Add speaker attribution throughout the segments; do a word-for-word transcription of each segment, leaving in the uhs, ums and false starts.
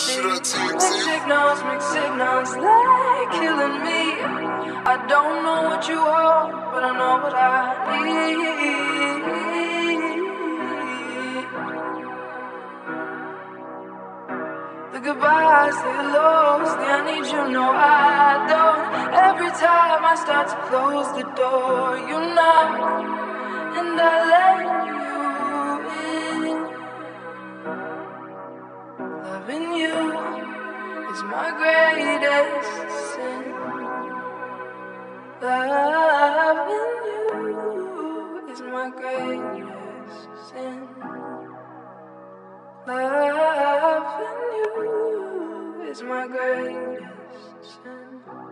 Speaker 1: Mixed signals, mixed signals, they're killing me. I don't know what you are, but I know what I need. The goodbyes, the hellos, the I need you, no I don't. Every time I start to close the door, you knock, and I let you in. Loving you is my greatest sin. Loving you is my greatest sin. Loving you is my greatest sin.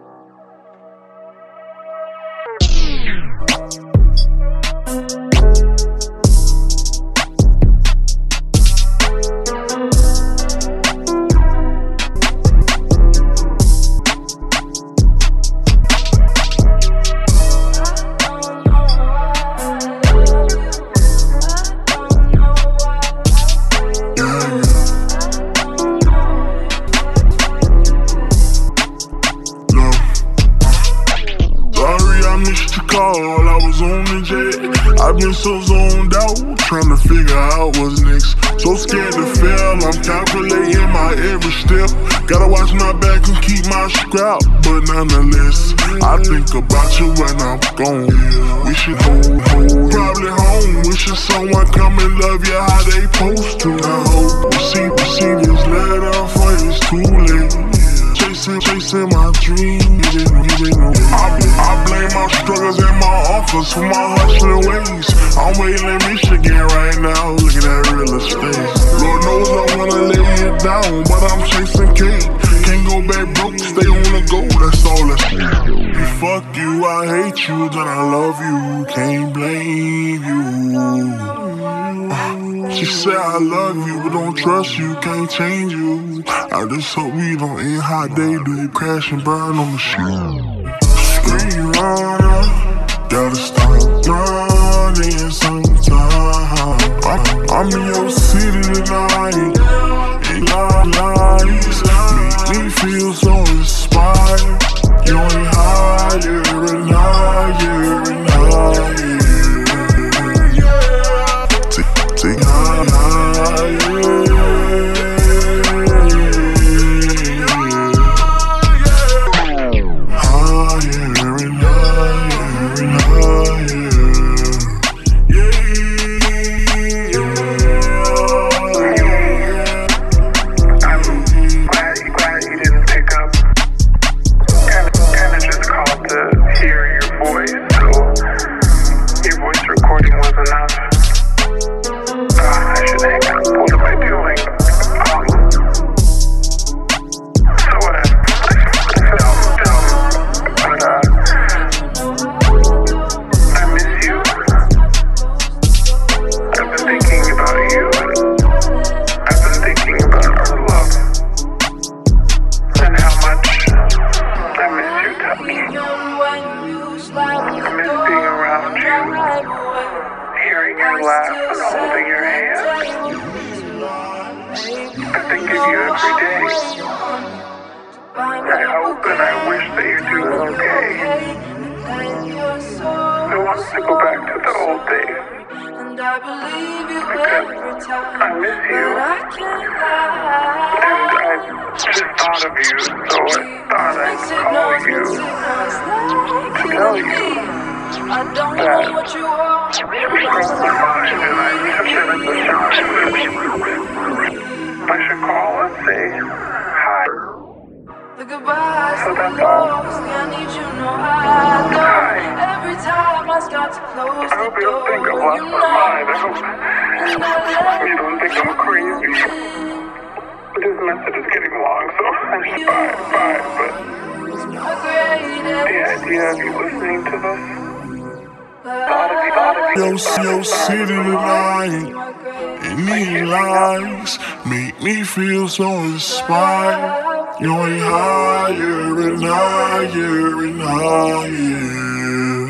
Speaker 2: Call, I was on the jet. I've been so zoned out, trying to figure out what's next. So scared to fail, I'm calculating my every step. Gotta watch my back and keep my scrap, but nonetheless, I think about you when I'm gone. We should hold, hold, probably home. Wishing someone come and love you how they supposed to. I hope you see, you see this letter for it's too late. Chasing, chasing my dreams. I, I blame my struggles and my offers for my hustling ways. I'm waiting in Michigan right now, looking at real estate. Lord knows I wanna lay it down, but I'm chasing cake. Can't go back broke, stay on the go, that's all that's you. Fuck you, I hate you, then I love you, can't blame you. She said I love you, but don't trust you, can't change you. I just hope we don't end how they do, crash and burn on the shit. Scream runner, gotta stop running sometime. I'm, I'm in your city tonight, and lies make me feel so inspired. You ain't higher and higher and higher. Take higher. Your, your city tonight, and these lies make me feel so inspired. You ain't higher and higher and higher.